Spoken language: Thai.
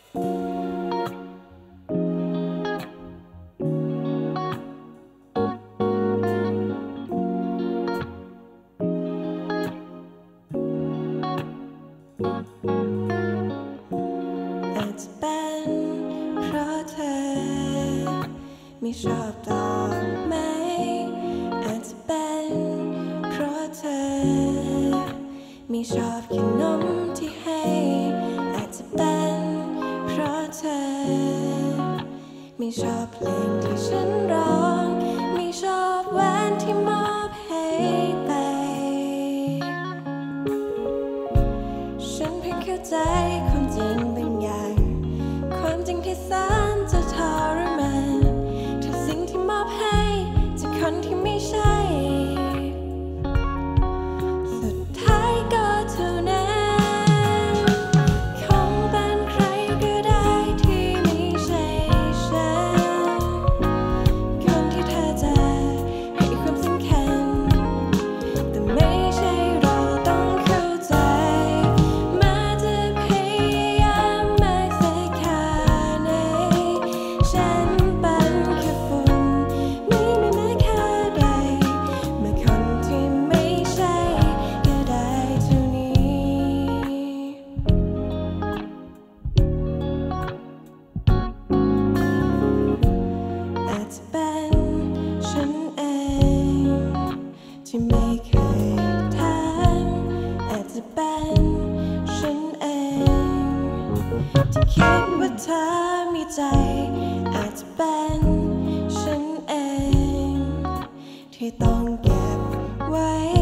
อาจจะเป็นเพราะเธอไม่ชอบดอกไม้อาจจะเป็นเพราะเธอไม่ชอบขนมที่ให้อาจจะเป็นเพราะเธอไม่ชอบเพลงที่ฉันร้องไม่ชอบแหวนที่มอบให้ไปฉันเพียงเข้าใจความจริงบางอย่างความจริงที่แสนจะทรมานถ้าสิ่งที่มอบให้จากคนที่ไม่ใช่สุดท้ายก็เท่านั้นคงเป็นใครก็ได้ที่ไม่ใช่ฉันคนที่เธอจะให้ความสำคัญแต่ไม่ใช่เราต้องเข้าใจแม้จะพยายามมากสักแค่ไหนฉันเป็นแค่ฝุ่นไม่มีแม้ค่าใดเมื่อคนที่ไม่ใช่ก็ได้เท่านี้อาจจะเป็นฉันเองที่ไม่เคยถามอาจจะเป็นฉันเองที่คิดว่าเธอมีใจอาจจะเป็นฉันเองที่ต้องเก็บไว้